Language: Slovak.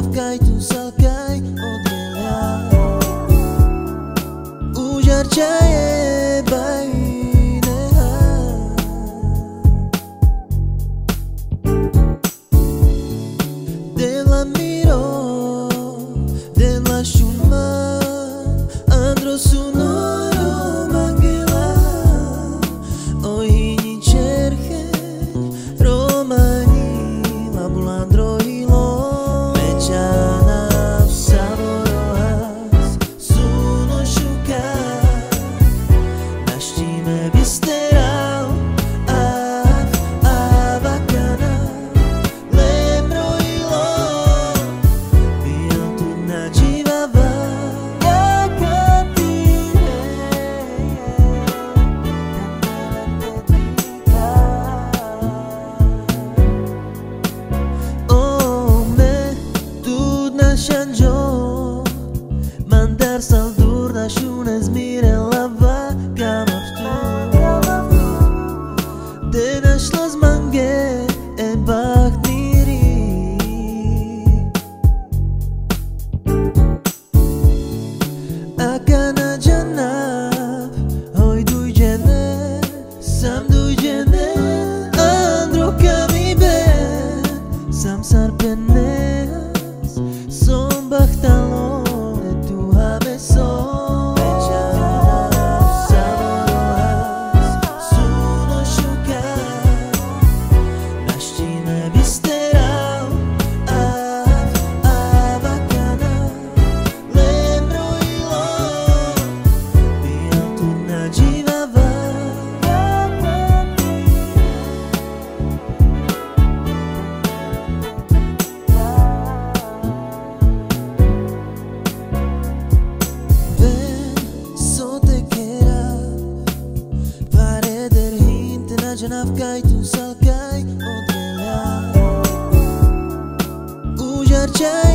navkaj tu salkaj odveľa. Ujarčaje bajneha Dela miro, dela shuman Andro sunoro mangela Ohini cerche romani Labulandro ilo Mečana savorohas Suno šuka Naštime bisterau Avakana Lemro ilo Bijan tu nađivava Shanjo Mandar saldur da shunes mire lava gamaftu De nashlos mange e bakniri Akana janab Hoy duj jene Sam duj jene Andro kami ben Sam sarpene Som bachtalone tu habeson Mečana savorohas Suno šuka Naštime bisterau Avakana Lemro ilo Bijan tu nađivava Navkaj tu salkaj odveľa Ujarčaje